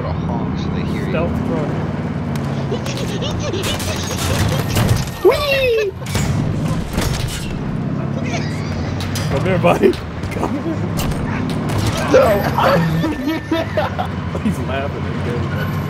gotta honk so they hear Stealth you. truck. Whee! Come here, buddy. Come here. No. He's laughing.